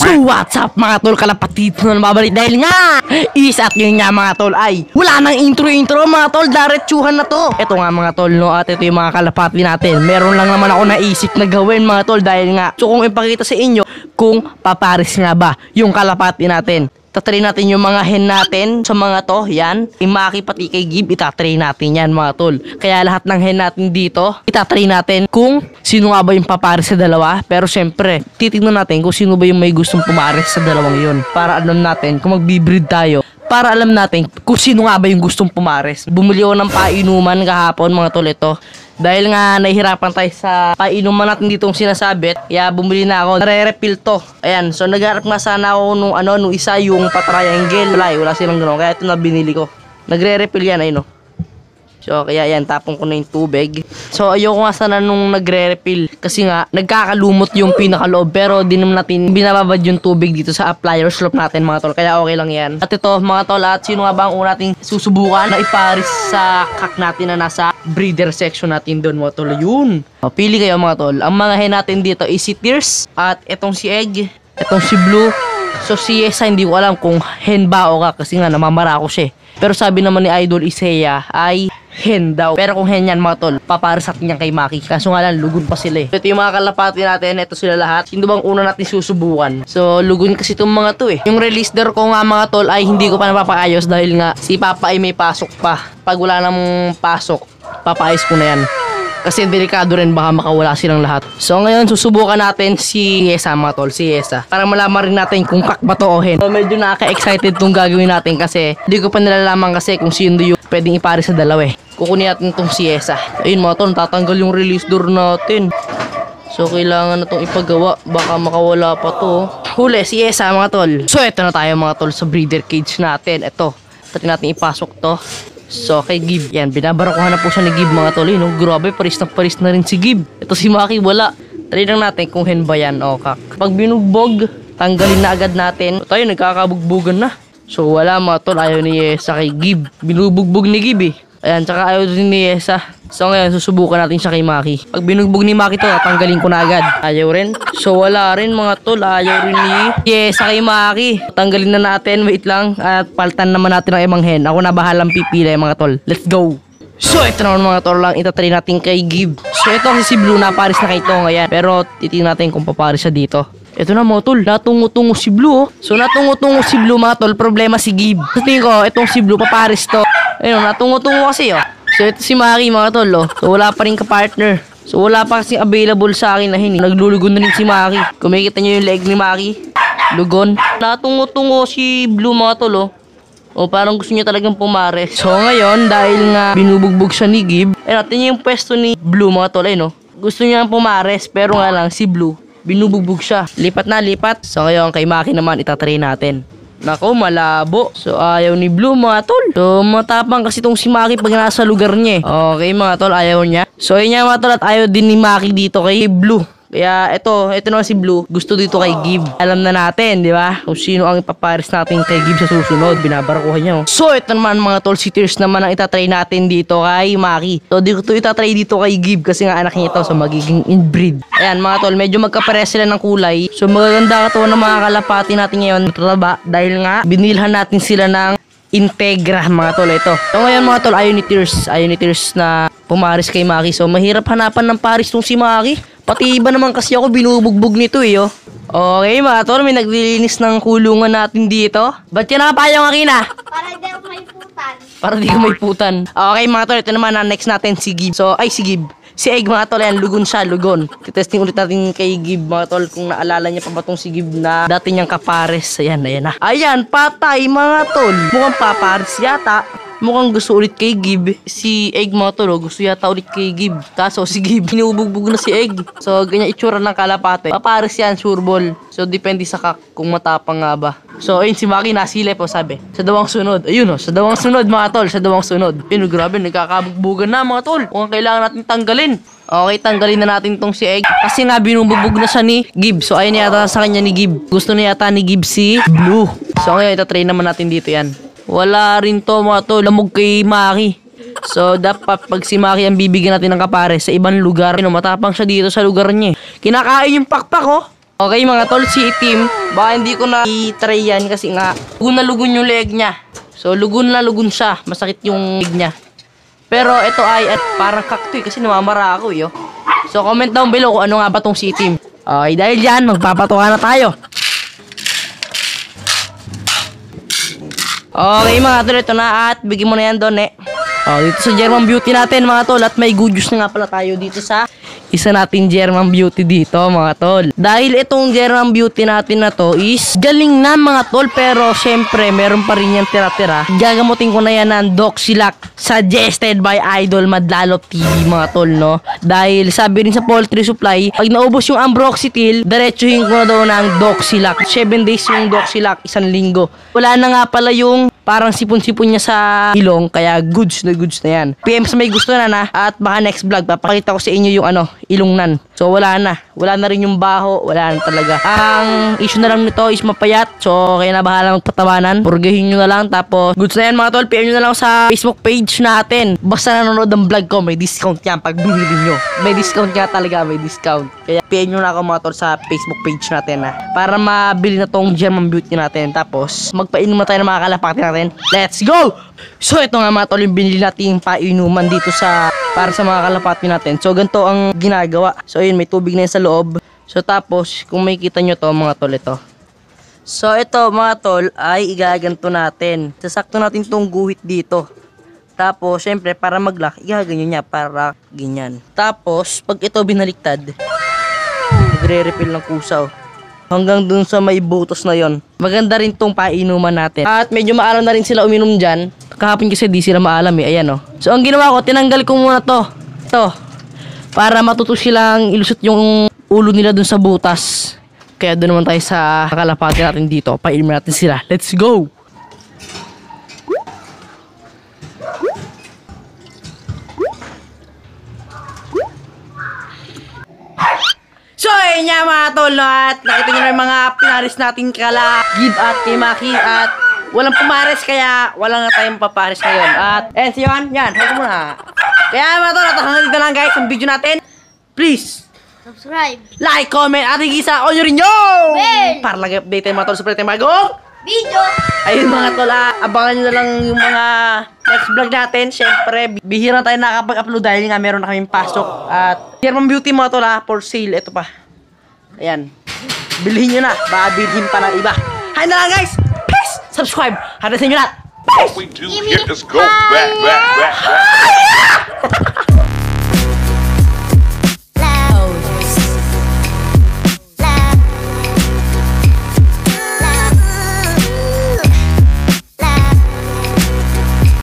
So what's up mga tol, kalapatid na nababalik dahil nga at yun nga mga tol ay wala nang intro mga tol, diretsuhan na to. Ito nga mga tol no, at ito yung mga kalapati natin. Meron lang naman ako naisip na gawin mga tol dahil nga so kung ipakita sa inyo kung paparis nga ba yung kalapati natin. Itatry natin yung mga hen natin sa mga to, yan. Imaki pati kay Gib, itatry natin yan mga tol. Kaya lahat ng hen natin dito, itatry natin kung sino nga ba yung papares sa dalawa. Pero syempre, titignan natin kung sino ba yung may gustong pumares sa dalawang yun. Para alam natin kung magbibreed tayo. Para alam natin kung sino nga ba yung gustong pumares. Bumili ako ng painuman kahapon mga tol ito. Dahil nga nahihirapan tayo sa painuman natin ditong sinasabit, kaya bumili na ako. Nare-refill to. Ayan, so nagharap nga sana ako nung isa yung pa-triangle. Wala silang gano'n, kaya ito na binili ko. Nagre-refill yan, ayun no. So kaya yan, tapon ko na yung tubig. So ayoko nga sana nung nagre-refill kasi nga nagkakalumot yung pinakaloob, pero di naman natin binababad yung tubig dito sa applier slope natin mga tol, kaya okay lang yan. At ito mga tol, at sino nga ba ang una nating susubukan na iparis sa kak natin na nasa breeder section natin doon mga tol? Yun, pili kayo mga tol. Ang mga hen natin dito is si Tears at itong si Egg, itong si Blue. So si Yesa hindi ko alam kung hen ba o kak kasi nga namamara ako siya. Pero sabi naman ni Idol Isaiah ay hen daw. Pero kung hen yan mga tol, papares natin yan kay Maki. Kaso nga lang, lugon pa sila eh. Ito yung mga kalapati natin, ito sila lahat. Sino bang una natin susubukan? So lugon kasi itong mga to eh. Yung release door ko nga mga tol ay hindi ko pa napapaayos dahil nga si Papa ay may pasok pa. Pag wala namang pasok, papaayos ko na yan. Kasi delikado rin, baka makawala silang lahat. So ngayon susubukan natin si Yesa mga tol, si Yesa. Para malaman rin natin kung kak ba to o hen. So medyo nakaka-excited itong gagawin natin kasi hindi ko pa nalalaman kasi kung sino yung pwedeng ipare sa dalawa eh. Kukunin natin itong si Yesa. Ayun mga tol, tatanggal yung release door natin. So kailangan na itong ipagawa, baka makawala pa to. Huli si Yesa mga tol. So eto na tayo mga tol sa breeder cage natin. Eto, try natin ipasok to. So kay Gib, yan, binabarakuhan na po siya ni Gib mga tol. No? Grabe, paris na rin si Gib. Ito si Maki, wala. Try lang natin kung hen ba yan o kak. Pag binugbog, tanggalin na agad natin. Tayo, nagkakabugbugan na. So wala mga tol, ayaw ni Yesa kay Gib. Binubugbog ni Gib eh. Ayan, tsaka ayaw din ni Yesa. So ngayon, susubukan natin siya kay Maki. Pag binugbog ni Maki to, tanggalin ko na agad. Ayaw rin. So wala rin mga tol, ayaw rin ni Yesa kay Maki. Tanggalin na natin, wait lang. At paltan naman natin ang ibang hen. Ako na bahalang pipili mga tol. Let's go! So ito naman mga tol lang, itatry natin kay Gib. So ito kasi si Blue, naparis na kay Tonga yan. Pero titingnan natin kung paparis siya dito. Ito na mga tol, natungo-tungo si Blue oh. So natungo-tungo si Blue mga tol, problema si Gib. Sa tingin ko, itong si Blue paparis to. Ayun, natungo-tungo kasi oh. So ito si Maki mga tol oh. So wala pa rin ka-partner. So wala pa kasi available sa akin na hin. Naglulugon na rin si Maki. Kung makikita nyo yung leg ni Maki, lugon. Natungo-tungo si Blue mga tol oh. O parang gusto niya talagang pumares. So ngayon, dahil nga binubugbog siya ni Gib, natin yung pwesto ni Blue mga tol no. Gusto niya pumares pero nga lang si Blue binubugbog siya. Lipat na lipat. So ngayon kay Maki naman itatry natin. Nako, malabo. So ayaw ni Blue mga tol. So matapang kasi itong si Maki pag nasa lugar niya eh. Okay mga tol, ayaw niya. So yun nga mga tol, at ayaw din ni Maki dito kay Blue. Kaya ito naman si Blue, gusto dito kay Gib. Alam na natin, di ba? Kung sino ang ipapares natin kay Gib sa susunod. Binabarakuhan niya. So ito naman mga tol, si Tears naman ang itatry natin dito kay Maki. So di ko ito itatry dito kay Gib kasi nga anak niya ito, so magiging inbreed. Ayan mga tol, medyo magkapares sila ng kulay. So magaganda ka to ng mga kalapati natin ngayon. Mataba, dahil nga binilhan natin sila ng Integra mga tol ito. So ngayon mga tol, ayaw ni Tears na pumaris kay Maki. So mahirap hanapan ng paris tong si Maki. Pati iba naman kasi ako binubugbog nito eh oh. Okay mga tol, may naglilinis ng kulungan natin dito. Ba't yan nakapayong akina? Para di ako may putan. Para di ko may putan. Okay mga tol, ito naman na next natin si Gib. So ay si Gib, si Egg mga tol, yan, lugon siya, lugon. Titesting ulit natin kay Gib mga tol kung naalala niya pa ba tong si Gib na dati niyang kapares. Ayan, ayan na. Ayan, patay mga tol. Mukhang papares yata. Mukhang gusto ulit kay Gib. Si Egg mga tol, gusto yata ulit kay Gib. Kaso si Gib, binubugbog na si Egg. So ganyan itsura ng kalapate. Papares yan, sureball. So depende sa kak kung matapang nga ba. So ayun si Maki nasilip po sabi. Sa dawang sunod. Ayun sa dawang sunod mga tol, sa dawang sunod. Ayun grabe, nagkakabugbugan na mga tol. Kung kailangan natin tanggalin. Okay, tanggalin na natin tong si Egg. Kasi nga binubugbog na siya ni Gib. So ayun yata sa kanya ni Gib. Gusto niya yata ni Gib si Blue. So ngayon itatry naman natin dito yan. Wala rin to mga tol, lamog kay Maki. So dapat pag si Maki ang bibigyan natin ng kapare sa ibang lugar, matapang siya dito sa lugar niya. Kinakain yung pakpak oh. Okay mga tol, si Itim, baka hindi ko na i-try yan kasi nga lugun na lugun yung leg niya. So lugun na lugun siya, masakit yung leg niya. Pero ito ay parang kaktoy kasi namamara ako yo. So comment down below kung ano nga ba tong si Itim. Okay, dahil dyan, magpapatuwa na tayo. Okay mga tol, ito na at bigyan mo na yan doon dito sa German Beauty natin mga tol. At may good news na nga pala tayo dito sa isa natin German Beauty dito mga tol. Dahil itong German Beauty natin na to is galing na mga tol. Pero syempre meron pa rin yan tira-tira. Gagamutin ko na yan ng Doxilac suggested by Idol Madlalop TV mga tol no. Dahil sabi rin sa poultry supply, pag naubos yung Ambroxetil, diretsuhin ko na daw ng Doxilac. 7 days yung Doxilac, 1 linggo. Wala na nga pala yung parang sipon-sipon niya sa ilong, kaya goods na yan. PM sa may gusto na at baka next vlog papakita ko sa inyo yung ilongnan. So wala na rin yung baho, wala na talaga. Ang issue na lang nito is mapayat, so kaya na bahala magpatawanan. Purgahin nyo na lang, tapos goods na yan mga tol. PM nyo na lang sa Facebook page natin. Basta nanonood ng vlog ko, may discount yan pag binili nyo. May discount nga talaga, may discount. Kaya PM nyo na ako mga tol sa Facebook page natin para mabili na tong German Beauty natin. Tapos magpainom na tayo ng mga kalapati natin. Let's go! So ito nga mga tol, yung binili natin painuman dito para sa mga kalapati natin. So ganito ang ginagawa. So yun, may tubig na yun sa loob. So tapos kung makikita nyo to mga tol, ito. So ito mga tol ay igaganto natin. Sasakto natin tong guhit dito. Tapos syempre para mag-lock, igaganyan niya para ganyan. Tapos pag ito binaliktad, magre-refill ng kusa hanggang dun sa may butos na yon. Maganda rin tong painuman natin. At medyo maalam na rin sila uminom dyan. Kahapon kasi di sila maalam ayan So ang ginawa ko, tinanggal ko muna to. Para matuto silang ilusot yung ulo nila dun sa butas. Kaya doon naman tayo sa kalapati natin dito. Painuman natin sila. Let's go! So ayun nga mga tol, at nakita nyo na yung mga pinaris natin kala Gib at Timaki at walang pumares kaya wala nga tayong papares ngayon. At si Johan, yan, huwag muna. Kaya mga tol, at hanggang dito lang guys ang video natin. Please Subscribe. like, comment at higisa on nyo rin yun! Para lagi update tayo mga tol sa pwede tayo magong Video. ayun mga tol, abangan nyo na lang yung mga next vlog natin. Siyempre, bihira tayo nakapag-upload dahil nga meron na kaming pasok. At German Beauty mga tol for sale. Ito pa. Ayan. Bilhin nyo na. Baka bilhin pa ng iba. Hay na lang guys. Peace. Subscribe. Handa sa inyo lahat. Peace. All we do here is go back.